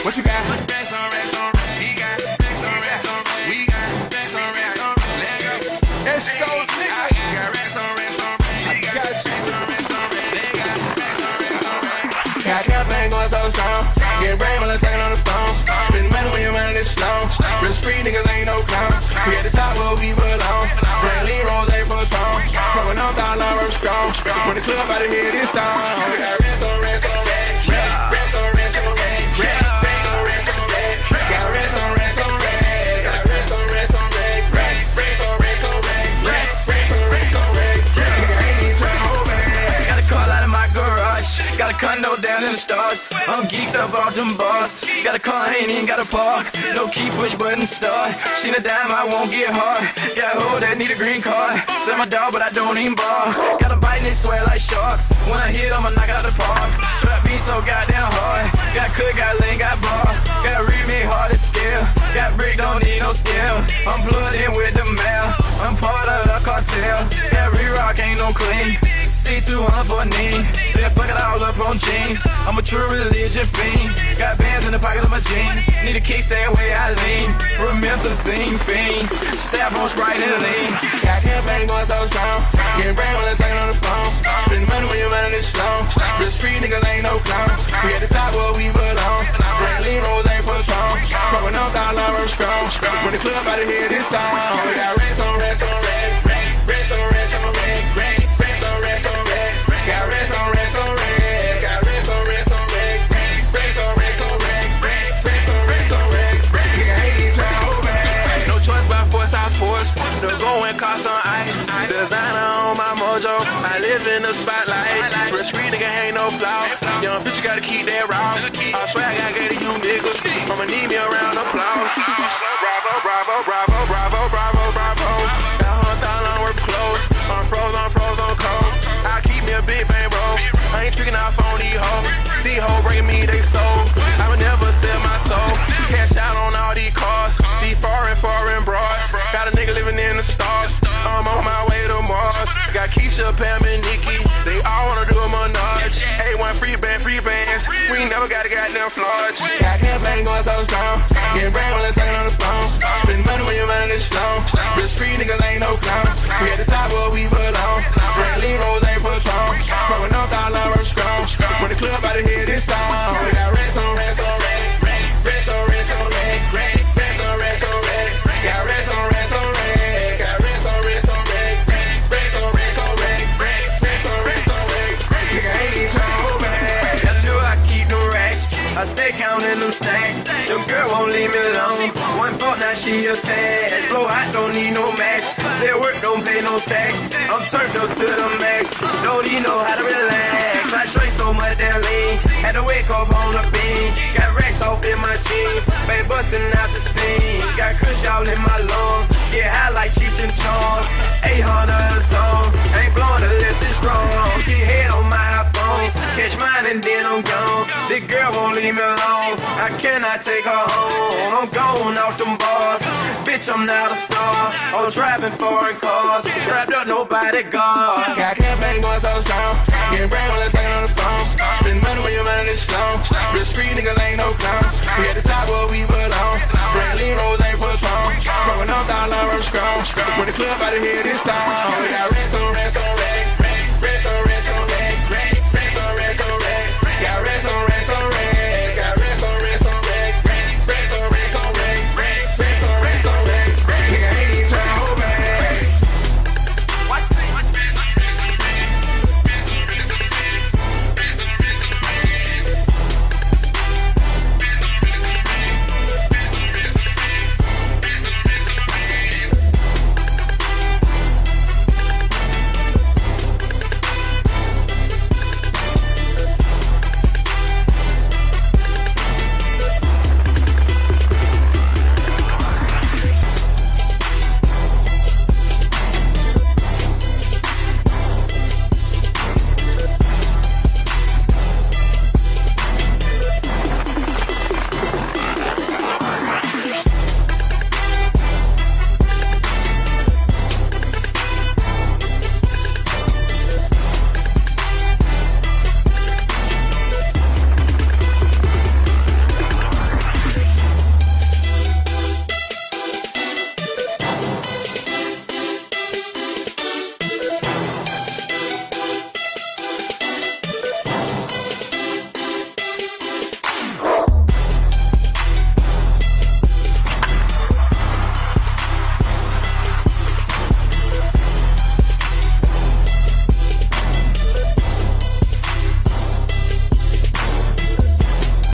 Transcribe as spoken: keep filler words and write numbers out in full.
What you got? Racks on racks on racks. He got racks on racks on racks. We got racks on racks on racks. Let go. It's so nigga. I got racks on racks on racks. She got racks on racks on racks. They got racks on racks on racks. Got campaign going so strong. Get brain while I'm talking on the phone. Spend money when you're running this slow. Real street niggas ain't no clowns. We at the top where we belong. Brand Lee Rose ain't for strong. Throwing up dollar I'm strong. When the club out of here this time. We got racks on racks on racks. Racks on racks on racks. Racks on racks on racks. Got racks on racks on racks. Got racks on racks on racks. Racks on racks on racks. Racks on racks on racks. Nigga ain't even trying to hold back. Got a car out of my garage. Got a condo down in the stars. I'm geeked up off them bars. Got a car, ain't even got a park. No key, push button, start. She a dime, I won't get hard. Got a hoe that need a green card. Sell my dog, but I don't even bar. Got a bite and they swear like sharks. When I hit them, I knock out the park. Trap me so goddamn hard. Got cook, got lean, got bar. Got read me hard as scale. Got brick, don't need no scale. I'm plugged in with the mail. I'm part of the cartel. Every rock ain't no clean. C two hundred for a knee. Then fuck it all up on jeans. I'm a true religion fiend. Got bands in the pocket of my jeans. Need a kickstand way I lean. Remember scene fiend. Staff on Sprite and lean. Got campaign going so strong. Getting brain while I'm talking on the phone. Spend money when you're running this slow. Real street niggas ain't no clowns. We at the top where we belong. Brand Lee Rose ain't for strong. Throwing up dollar I'm strong. When the club out of here this time. We got racks on racks on racks. Racks on racks on racks. Racks on racks on racks. Got racks on racks on racks. Got racks on racks on racks. Racks on racks on racks. Racks on racks on racks. Nigga ain't even trying to hold back. No choice but force, I force. The going cost on ice. Designer on my mojo. I live in the spotlight. Real street nigga ain't no flaw. Young bitch gotta keep that raw. I swear I gotta get to you niggas. I'ma need me a round of applause. Bravo, bravo, bravo, bravo, bravo, bravo. That hundred thousand worth of clothes. I'm froze, I'm froze, I'm cold. I keep me a big bang, bro. I ain't tricking off on these hoes. These hoes breaking me, they soul. I would never sell my soul. Cash out on all these cars. These foreign, foreign broads. Got a nigga living in the stars. I'm on my way to Mars. Got Keisha, Pam, and Nikki. They all wanna do a menage. Hey, one free band, free bands. We never got a goddamn flaws. Got campaign going so strong. Getting brain while I'm talking on the phone. Spend money when you're running this slow. Real street niggas ain't no clowns. We at the top where we belong. Brand Lee Rose ain't for strong. Throwing up dollar I'm strong. When the club out of here this time. We got racks on racks on racks. Racks on racks on racks. Racks on racks on racks. Got racks on racks on racks. Got racks on racks on racks. Racks on racks on racks. Racks on racks on racks. Nigga ain't even trying to hold back. Gotta do I keep no racks. I stay counting them stacks. Them girl won't leave me alone. One thought now she attached. Flow I don't need no match. Their work don't pay no tax. I'm turned up to the max. Don't even know how to relax. I straight so much that lean. Had to wake up on the beam. Got racks off in my jeans. Bang busting out the scene. Got kush all in my lungs. Get high like Cheech and Chong. eight hundred a song. Ain't blowing unless it's strong. She head on my iPhone. Catch mine and then I'm gone. This girl won't leave me alone. I cannot take her home. I'm gone off them bars. Bitch, I'm not a star. I'm driving foreign cars. Strapped up, nobody guard. Got campaign going so strong. Getting brain while I'm talking on the phone. Spend money when you're running this slow. Real street niggas ain't no clowns. We at the top where we belong. Brand Lee Rose ain't for strong. Throwing up dollar I'm strong. When the club out of here this time. We got